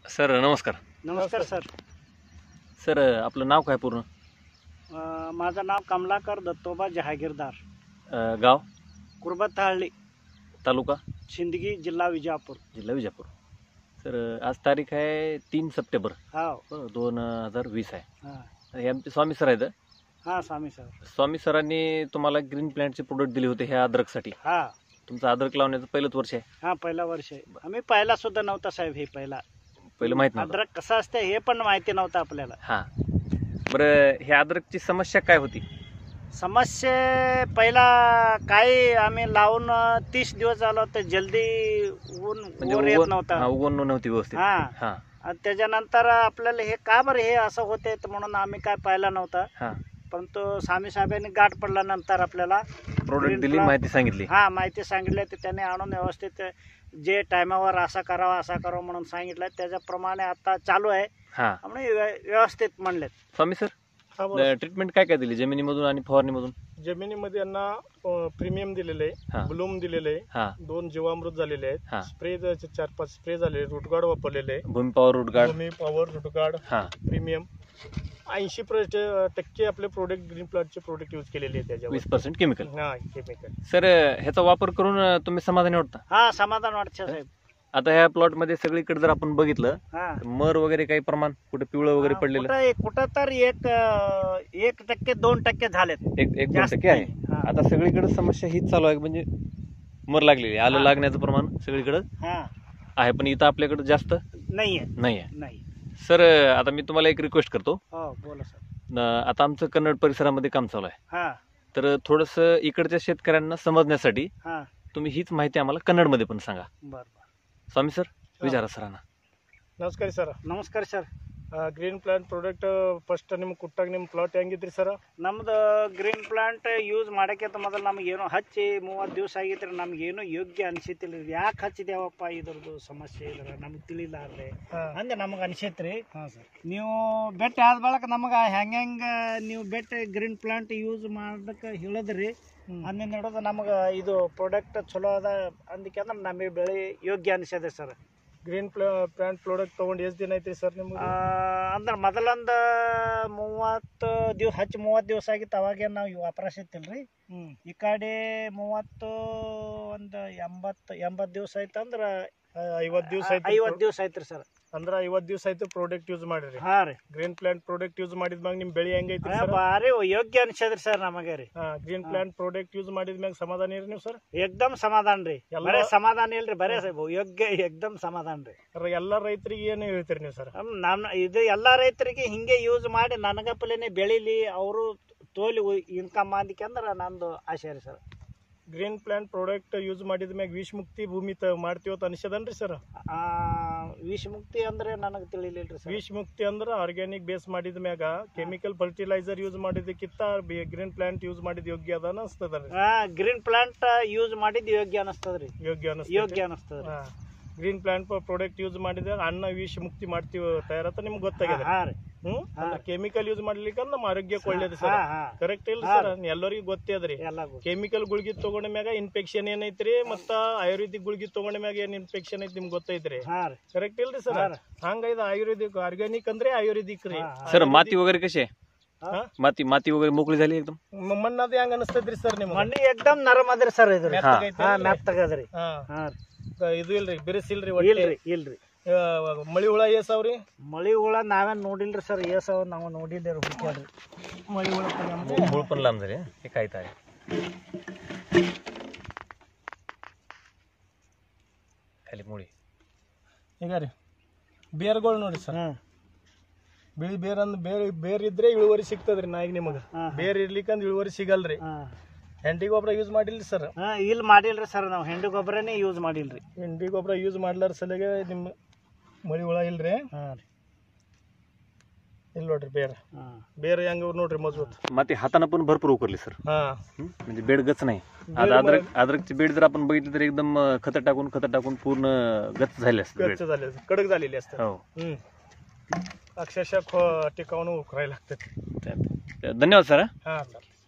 Sir नमस्कार. नमस्कार sir. Sir आपलं नाव काय पूर्ण? माझं नाव कमलाकर दत्तोबा जहागीरदार, गाव कुर्बतहळ्ळी, तालुका सिंदगी, जिल्हा विजापूर. विजापूर. सर आज तारीख आहे 3 सप्टेंबर हो. 2020 आहे. हां हे आमचे स्वामी सर आहेत. हां स्वामी सर. स्वामी सरांनी तुम्हाला ग्रीन प्लॅन्टचे प्रोडक्ट दिले होते ह्या अद्रकसाठी. हां तुमचं अद्रक लावण्याचं पहिलंच वर्ष आहे. हां पहिला वर्ष आहे. आम्ही पहिला सुद्धा नव्हता साहेब. हे पहिलं माहित नव्हतं. अद्रक कसं असतं हे पण माहिती नव्हतं आपल्याला. हां बरं, हे अद्रकची समस्या काय होती? समस्या पहिला काही आम्ही लावून 30 दिवस झालो तर जल्दी ऊन येत नव्हता. उगवण नव्हती व्यवस्थित. हां हां आणि त्याच्यानंतर आपल्याला हे का बरं हे असं होते म्हणून आम्ही काय पाहिला नव्हता. हां परंतु स्वामी साहेबांनी गाठ पडल्यानंतर आपल्याला प्रोडक्ट दिली, माहिती सांगितली. हा माहिती सांगितली तर त्याने आणून व्यवस्थित जे टायमावर असा करावा म्हणून सांगितलं त्याच्याप्रमाणे आता चालू आहे. हां म्हणजे व्यवस्थित म्हणले. स्वामी सर ट्रीटमेंट काय काय दिली जमिनीमधून आणि फवारणीमधून? जमिनीमध्ये यांना प्रीमियम दिलेले हा. आहे, ब्लूम दिलेले आहे, हां 2 जीवामृत झालेले हा. आहेत, स्प्रे 4-5 स्प्रे झाले, रूटगार्ड वापरलेले आहे, भूमी पॉवर रूटगार्ड. भूमी पॉवर रूटगार्ड हां प्रीमियम. 80% आपले प्रोडक्ट ग्रीन प्लॉटचे प्रोडक्ट यूज केलेले आहेत त्याच्यावर. 20% केमिकल. हा केमिकल. सर ह्याचा वापर करून तुम्ही समाधानी वाटता? हा समाधान वाटतं साहेब. आता ह्या प्लॉट मध्ये सगळीकडे जर आपण बघितलं हा मर वगैरे काही प्रमाण कुठे पिवळं वगैरे पडलेलं कुठं तर 1% 2% झालेत. 1-2% आहे. हा. आता सगळीकडे समस्या हीच चालू आहे, म्हणजे मर लागलेली, आलं हा. लागण्याचं प्रमाण सगळीकडे हा आहे, पण इथं आपल्याकडे जास्त नाहीये. नाही. सर आता मी तुम्हाला एक रिक्वेस्ट करतो. हो बोला सर. आता आमचं कन्नड परिसरामध्ये काम चालू आहे, हा तर थोडंसं इकडच्या शेतकऱ्यांना समजण्यासाठी हा तुम्ही हीच माहिती आम्हाला कन्नडमध्ये पण सांगा. बर. स्वामी सर विचारा सरांना. ನಮಸ್ಕಾರ ಸರ್. ನಮಸ್ಕಾರ sir. Green plant product first ನಿಮ್ಮ ಕುಟ್ಟಾಗ ನಿಮ್ಮ ಪ್ಲಾಟ್ ಹೆಂಗಿದ್ರಿ ಸರ್? ನಮ್ದು ಗ್ರೀನ್ ಪ್ಲಾಂಟ್ ಯೂಸ್ ಮಾಡೋಕ್ಕಿಂತ ಮೊದಲು ನಮಗೇನು ಹಚ್ಚಿ 30 ದಿವಸ ಆಗಿದ್ರೆ ನಮಗೇನು ಯೋಗ್ಯ ಅನಿಸಿತಿಲ್ಲ. ಯಾಕೆ ಹಚ್ಚಿದೇವಪ್ಪ ಇದ್ರದ್ದು ಸಮಸ್ಯೆ ಇದ್ರೆ ನಮ್ಗೆ ತಿಳಿಲಾರ್ದೆ ಅಂದ್ರೆ ನಮಗೆ ಅನಿಸೈತ್ರಿ. ಹಾಂ ಸರ್. ನೀವು ಬೆಟ್ಟ ಆದ ಬಳಕ ನಮಗೆ ಹೆಂಗೆ ನೀವು ಬೆಟ್ಟ ಗ್ರೀನ್ ಪ್ಲಾಂಟ್ ಯೂಸ್ ಮಾಡೋಕ್ಕೆ ಹೇಳಿದ್ರಿ ಅಂದಿನ ನೋಡೋದು ನಮಗೆ ಇದು ಪ್ರಾಡಕ್ಟ್ ಚಲೋ ಅದ ಅಂದಕ್ಕೆ ಅಂದ್ರೆ ನಮಗೆ ಬೆಳೆ ಯೋಗ್ಯ ಅನಿಸಿದೆ ಸರ್. ಗ್ರೀನ್ ಪ್ಲಾಂಟ್ ಪ್ರಾಡಕ್ಟ್ ತೊಗೊಂಡು ಎಷ್ಟು ದಿನ ಐತ್ರಿ ಸರ್ ನಿಮ್ಗೆ? ಅಂದ್ರೆ ಮೊದಲೊಂದು 30 ದಿವಸ ಆಗಿತ್ತು. ಅವಾಗೇನು ನಾವು ವಾಪರಸಿತ್ತಿಲ್ರಿ. ಈ ಕಡೆ 30 ಒಂದು 80 ದಿವಸ ಆಯ್ತು ಅಂದ್ರೆ 50 ದಿವಸ ಆಯ್ತು. 50 ದಿವಸ ಆಯ್ತು ಸರ್. ಅಂದ್ರೆ 50 ದಿವಸ ಆಯ್ತು ಪ್ರಾಡಕ್ಟ್ ಯೂಸ್ ಮಾಡಿರಿ. ಹಾಂ ರೀ. ಗ್ರೀನ್ ಪ್ಲಾಂಟ್ ಪ್ರಾಡಕ್ಟ್ ಯೂಸ್ ಮಾಡಿದ್ಮ್ಯಾಗ ನಿಮ್ ಬೆಳೆ ಹೆಂಗೈತ್ರಿ ಸರ್? ಭಾರಿ ಯೋಗ್ಯ ಅನ್ಸದ್ರಿ ಸರ್ ನಮಗೆ ರೀ. ಗ್ರೀನ್ ಪ್ಲಾಂಟ್ ಪ್ರಾಡಕ್ಟ್ ಯೂಸ್ ಮಾಡಿದ್ಮ್ಯಾಗ ಸಮಾಧಾನ ಇರಿ ನೀವು ಸರ್? ಏಕ್ದಮ್ ಸಮಾಧಾನ ರೀ. ಬರೇ ಸಮಾಧಾನ ಇಲ್ರಿ, ಬರೇ ಯೋಗ್ಯ ಏಕ್ದಮ್ ಸಮಾಧಾನ ರೀ. ಎಲ್ಲ ರೈತರಿಗೆ ಏನು ಹೇಳ್ತೀರಿ ನೀವು ಸರ್? ಇದು ಎಲ್ಲಾ ರೈತರಿಗೆ ಹಿಂಗೆ ಯೂಸ್ ಮಾಡಿ ನನಗಪ್ಪಲೇನೆ ಬೆಳಿಲಿ, ಅವರು ತೋಲಿ ಇನ್ಕಮ್ ಮಾಡ್ಲಿಕ್ಕೆ ಅಂದ್ರೆ ನಂದು ಆಸೆ ರೀ sir. Green plant product use ಮಾಡಿದ್ಮ್ಯಾಗ ವಿಷ ಮುಕ್ತಿ ಭೂಮಿ ಅನಿಸದನ್ರಿ ಸರ್? ಸರ್ ವಿಷ ಮುಕ್ತಿ ಅಂದ್ರೆ ನನಗೆ ತಿಳಿಲಿಲ್ರಿ ಸರ್. ವಿಷ ಮುಕ್ತಿ ಅಂದ್ರೆ ಆರ್ಗ್ಯಾನಿಕ್ ಬೇಸ್ ಮಾಡಿದ್ಮ್ಯಾಗ ಕೆಮಿಕಲ್ ಫರ್ಟಿಲೈಸರ್ ಯೂಸ್ ಮಾಡಿದಕ್ಕಿಂತ ಗ್ರೀನ್ ಪ್ಲಾಂಟ್ ಯೂಸ್ ಮಾಡಿದ ಯೋಗ್ಯ ಅದ ಅನಿಸ್ತದ್ರಿ. ಗ್ರೀನ್ ಪ್ಲಾಂಟ್ ಯೂಸ್ ಮಾಡಿದ್ ಯೋಗ್ಯ ಅನಿಸ್ತದ್ರಿ. ಯೋಗ್ಯ ಅನಿಸ್ತದ್ರಿ. ಗ್ರೀನ್ ಪ್ಲಾಂಟ್ ಪ್ರಾಡಕ್ಟ್ ಯೂಸ್ ಮಾಡಿದಾಗ ಅನ್ನ ವಿಷ ಮುಕ್ತಿ ಮಾಡ್ತೀವಿ ತಯಾರತ್ತ ನಿಮ್ಗೆ ಗೊತ್ತಾಗಿದೆ. ಕೆಮಿಕಲ್ ಯೂಸ್ ಮಾಡ್ಲಿಕ್ಕೆ ನಮ್ಮ ಆರೋಗ್ಯಕ್ಕೆ ಒಳ್ಳೇದು ಸರ್. ಕರೆಕ್ಟ್ ಇಲ್ಲ ಸರ್? ಎಲ್ಲರಿಗೂ ಗೊತ್ತೇ ಅದ್ರಿ. ಕೆಮಿಕಲ್ ಗುಳಿಗೆ ತಗೊಂಡ ಮ್ಯಾಗ ಇನ್ಫೆಕ್ಷನ್ ಏನೈತ್ರಿ, ಮತ್ತ ಆಯುರ್ವೇದಿಕ್ ಗುಳಿಗೆ ತಗೊಂಡ ಮ್ಯಾಗ ಏನ್ ಇನ್ಫೆಕ್ಷನ್ ಐತಿ ನಿಮ್ಗೆ ಗೊತ್ತೈತ್ರಿ. ಕರೆಕ್ಟ್ ಇಲ್ರಿ ಸರ್? ಹಂಗ ಇದು ಆಯುರ್ವೇದಿಕ್ ಆರ್ಗ್ಯಾನಿಕ್ ಅಂದ್ರೆ ಆಯುರ್ವೇದಿಕ್ ರೀ. सर माती वगैरे कशी आहे? माती वगैरे मोकळी झाली एकदम? ಮಣ್ಣು ಅದು ಹೆಂಗ ಅನಿಸ್ತದ್ರಿ ಸರ್ ನಿಮ್ಗೆ? ಮಣ್ಣು ಏಕ್ದಮ್ ನರಮ್ ಅದ್ರಿ ಸರ್. ಇದು ಮೆತ್ತಗದ್ರಿ. ಇದು ಇಲ್ರಿ ಬಿರುಸಿಲ್ರಿ? ಇಲ್ರಿ. ಮಳಿ ಹುಳ ಏಸಾವ್ರಿ? ಮಳಿ ಹುಳ ನಾವೇನ್ ನೋಡಿಲ್ರಿ ಸರ್. ಏಸಾವ್ ನಾವು ನೋಡಿಲ್ರಿ. ಹುಡುಕ್ಯಾಡ್ರಿ ಮಳಿ ಹುಳ मूळ पण लांब झाले. हे काय आहे खाली मुळी. ಈಗ ರೀ ಬೇರ್ಗಳು ನೋಡಿ ಸರ್. ಬಿಳಿ ಬೇರ್ ಬೇರ್ ಇದ್ರೆ ಇಳುವರಿ ಸಿಗ್ತದ್ರಿ. ನಾಯಿಗೆ ನಿಮಗೆ ಬೇರ್ ಇರ್ಲಿಕ್ಕಂದ್ರೆ ಇಳುವರಿ ಸಿಗಲ್ರಿ. ಹೆಂಡಿ ಗೊಬ್ಬರ ಯೂಸ್ ಮಾಡಿಲ್ರಿ ಸರ್? ಇಲ್ಲಿ ಮಾಡಿಲ್ರಿ ಸರ್. ನಾವು ಹೆಂಡಿ ಗೊಬ್ಬರನೇ ಯೂಸ್ ಮಾಡಿಲ್ರಿ. ಹೆಂಡಿ ಗೊಬ್ಬರ ಯೂಸ್ ಮಾಡ್ಲಾರ ಸಲಿಗೆ ನಿಮ್ಮ ಮಳಿ ಹುಳ ಇಲ್ರಿ. ಇಲ್ಲಿ ನೋಡ್ರಿ ಬೇರೆ ಹೆಂಗ ನೋಡ್ರಿ मजबूत. माती हाताने पण भरपूर उकरली सर. म्हणजे बेड गच नाही. आता अद्रकची बेड जर आपण बघितली तर एकदम खत टाकून पूर्ण गच झाले असते, कडक झालेली असते. हो अक्षरशः टिकावून उकरायला लागतात. धन्यवाद सर. हा सर.